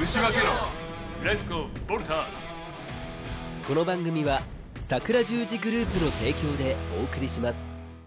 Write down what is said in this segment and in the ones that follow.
ち分けろ。レッツゴーボルター。 この番組は桜十字グループの提供でお送りします。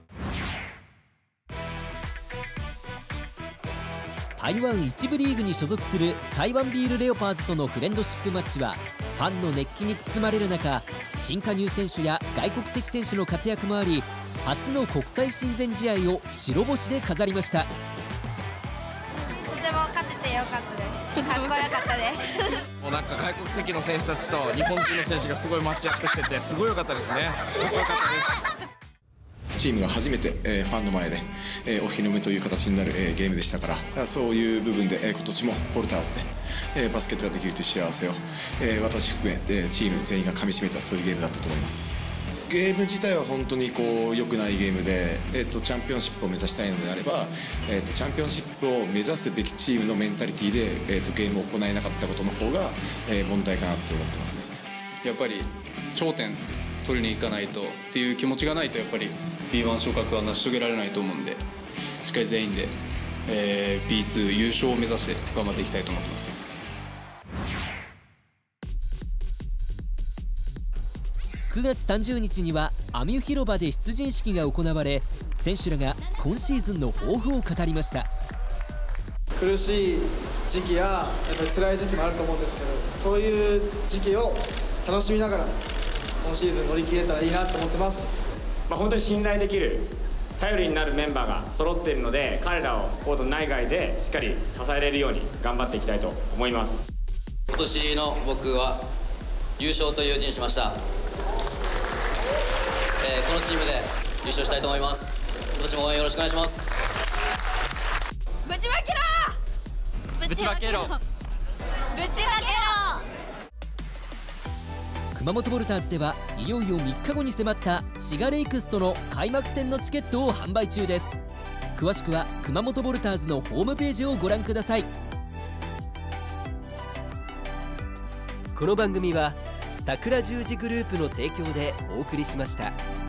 台湾1部リーグに所属する台湾ビールレオパーズとのフレンドシップマッチはファンの熱気に包まれる中、新加入選手や外国籍選手の活躍もあり、初の国際親善試合を白星で飾りました。 とても勝ててよかったです。かっこよかったですもうなんか外国籍の選手たちと日本人の選手がすごいマッチアップしててすごい良かったですね。かっこよかったです。 チームが初めて、ファンの前で、お披露目という形になる、ゲームでしたから、そういう部分で、今年もボルターズで、バスケットができるという幸せを、私含め、チーム全員がかみしめたそういうゲームだったと思います。ゲーム自体は本当に良くないゲームで、チャンピオンシップを目指したいのであれば、チャンピオンシップを目指すべきチームのメンタリティで、ゲームを行えなかったことの方が、問題かなと思ってますね。 やっぱり頂点取りに行かないとっていう気持ちがないと、やっぱり B1 昇格は成し遂げられないと思うんで、しっかり全員で、B2 優勝を目指して頑張っていきたいと思ってます。 9月30日にはアミュ広場で出陣式が行われ、選手らが今シーズンの抱負を語りました。 苦しい時期ややっぱり辛い時期もあると思うんですけど、そういう時期を楽しみながら今シーズン乗り切れたらいいなと思ってます。 本当に信頼できる頼りになるメンバーが揃っているので、彼らをコート内外でしっかり支えれるように頑張っていきたいと思います。 今年の僕は優勝という字にしました。このチームで優勝したいと思います。今年も応援よろしくお願いします。 ぶちまけろぶちまけろぶちまけろ。 熊本ボルターズではいよいよ3日後に迫ったシガレイクスとの開幕戦のチケットを販売中です。詳しくは熊本ボルターズのホームページをご覧ください。この番組は桜十字グループの提供でお送りしました。